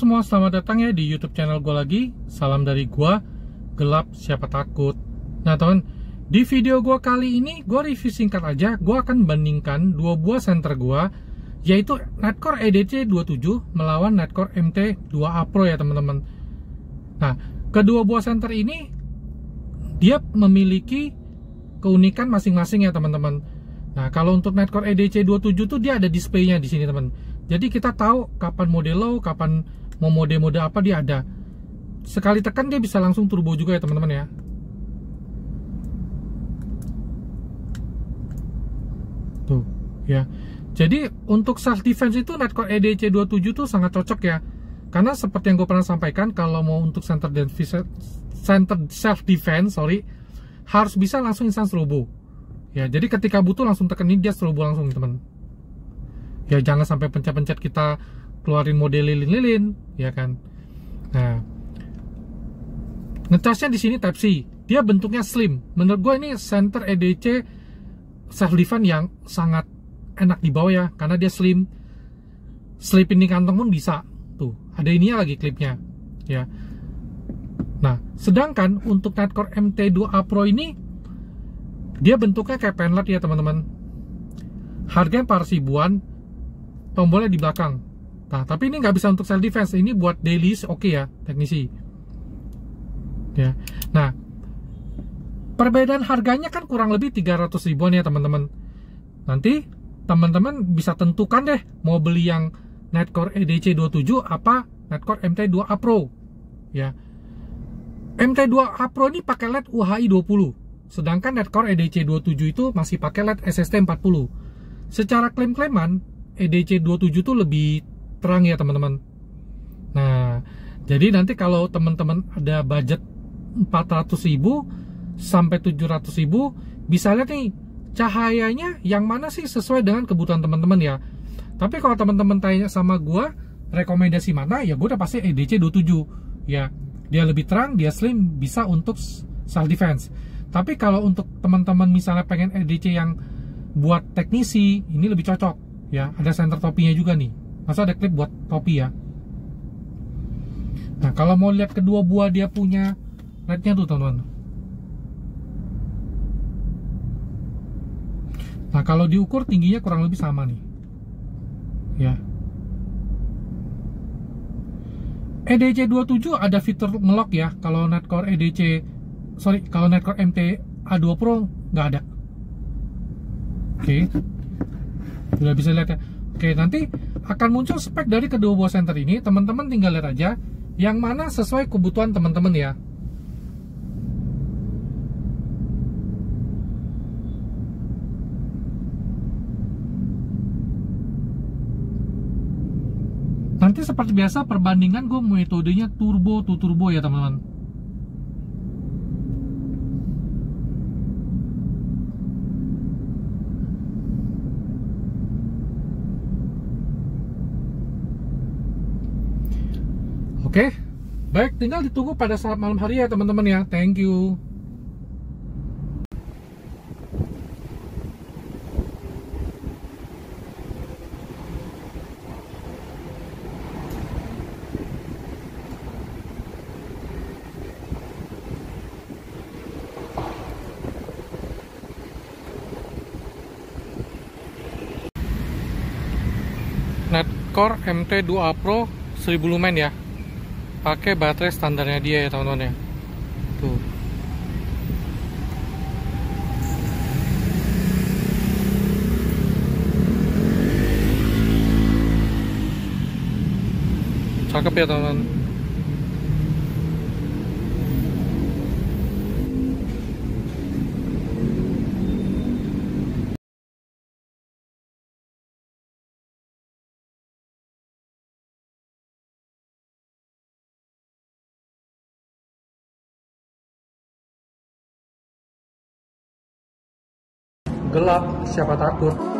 semua, selamat datang ya di YouTube channel gue lagi. Salam dari gue, gelap siapa takut. Nah teman, di video gue kali ini gue review singkat aja. Gue akan bandingkan dua buah senter gue, yaitu Netcore EDC27 melawan Netcore MT2A Pro ya teman-teman. Nah, kedua buah senter ini dia memiliki keunikan masing-masing ya teman-teman. Nah, kalau untuk Netcore EDC27 tuh dia ada displaynya di sini teman. Jadi kita tahu kapan mode low, kapan mau mode-mode apa dia ada. Sekali tekan dia bisa langsung turbo juga ya teman-teman ya. Tuh, ya. Jadi untuk self defense itu Netcore EDC27 tuh sangat cocok ya. Karena seperti yang gue pernah sampaikan, kalau mau untuk center self defense, harus bisa langsung instant strobo. Ya, jadi ketika butuh langsung tekan ini dia strobo langsung teman. Ya jangan sampai pencet-pencet kita keluarin mode lilin-lilin, ya kan. Nah, ngecasnya di sini Type C. Dia bentuknya slim. Menurut gue ini center EDC self defense yang sangat enak dibawa ya, karena dia slim. Selipin di kantong pun bisa. Tuh, ada ininya lagi klipnya, ya. Nah, sedangkan untuk Netcore MT2A Pro ini dia bentuknya kayak penlet ya teman-teman. Harganya 4 ribuan. Tombolnya di belakang. Nah, tapi ini nggak bisa untuk self defense. Ini buat daily oke ya, teknisi. Ya. Nah, perbedaan harganya kan kurang lebih 300 ribuan ya teman-teman. Nanti teman-teman bisa tentukan deh mau beli yang Netcore EDC27 apa Netcore MT2A Pro. Ya. MT2A Pro ini pakai LED UHI 20. Sedangkan Netcore EDC27 itu masih pakai LED SST 40. Secara klaim-klaiman EDC27 tuh lebih terang ya teman-teman. Nah, jadi nanti kalau teman-teman ada budget 400.000 sampai 700.000, bisa lihat nih cahayanya yang mana sih sesuai dengan kebutuhan teman-teman ya. Tapi kalau teman-teman tanya sama gua rekomendasi mana, ya gua udah pasti EDC27 ya. Dia lebih terang, dia slim, bisa untuk self defense. Tapi kalau untuk teman-teman misalnya pengen EDC yang buat teknisi, ini lebih cocok. Ya, ada center topinya juga nih. Masa ada klip buat topi ya. Nah, kalau mau lihat kedua buah dia punya LED-nya tuh teman-teman. Nah, kalau diukur tingginya kurang lebih sama nih. Ya. EDC27 ada fitur ngelock ya. Kalau Netcore kalau Netcore MT2A Pro nggak ada. Oke. Sudah bisa lihat ya. Oke, nanti akan muncul spek dari kedua buah senter ini. Teman-teman tinggal lihat aja yang mana sesuai kebutuhan teman-teman ya. Nanti seperti biasa perbandingan gue metodenya turbo to turbo ya teman-teman. Oke, baik, tinggal ditunggu pada saat malam hari ya teman-teman ya. Thank you. Netcore MT2A Pro 1000 lumen ya. Pakai baterai standarnya dia ya teman-teman ya. Tuh. Cakep ya teman-teman. Gelap siapa takut.